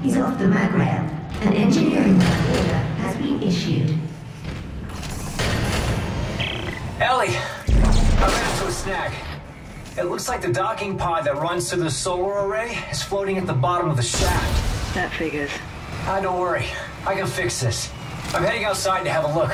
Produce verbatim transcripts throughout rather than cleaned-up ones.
He's off the mag rail. An engineering order has been issued. Ellie! I ran into a snag. It looks like the docking pod that runs to the solar array is floating at the bottom of the shaft. That figures. Ah, don't worry. I can fix this. I'm heading outside to have a look.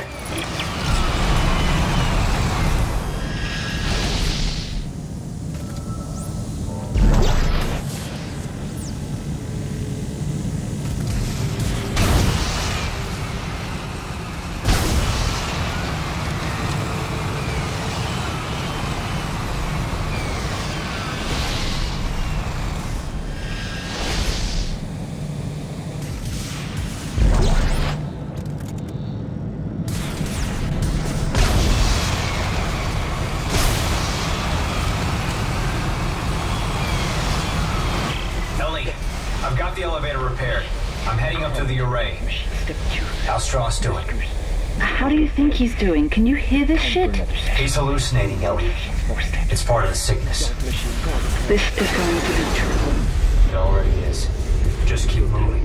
I've got the elevator repaired. I'm heading up to the array. How's Strauss doing? How do you think he's doing? Can you hear this shit? He's hallucinating, Ellie. It's part of the sickness. This is going to be terrible. It already is. Just keep moving.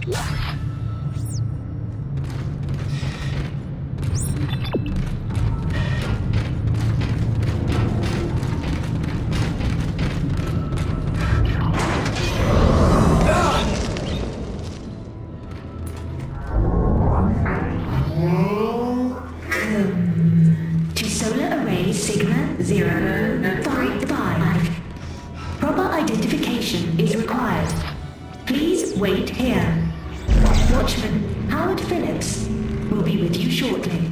To solar array Sigma zero five five. Proper identification is required. Please wait here. Watchman Howard Phillips will be with you shortly.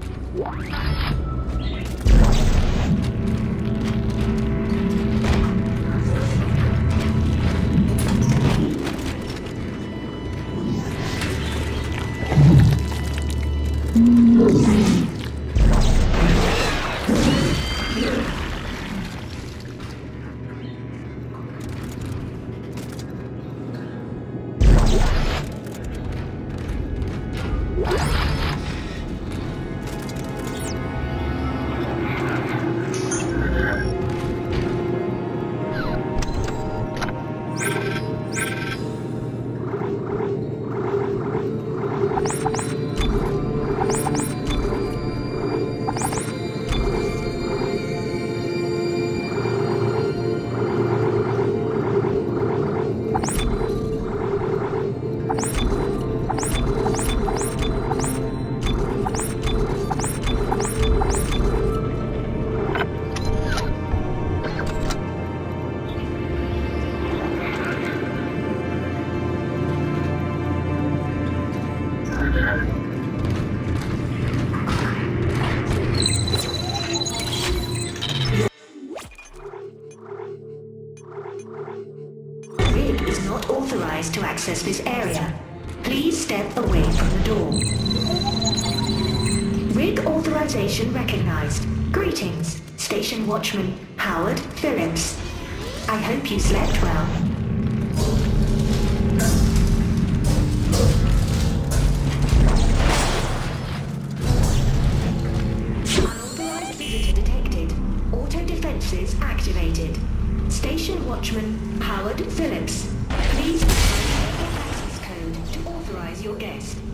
To access this area, please step away from the door. Rig authorization recognized. Greetings, Station Watchman Howard Phillips. I hope you slept well. Unauthorized visitor detected. Auto defenses activated. Station Watchman Howard Phillips. Please provide your access code to authorize your guest.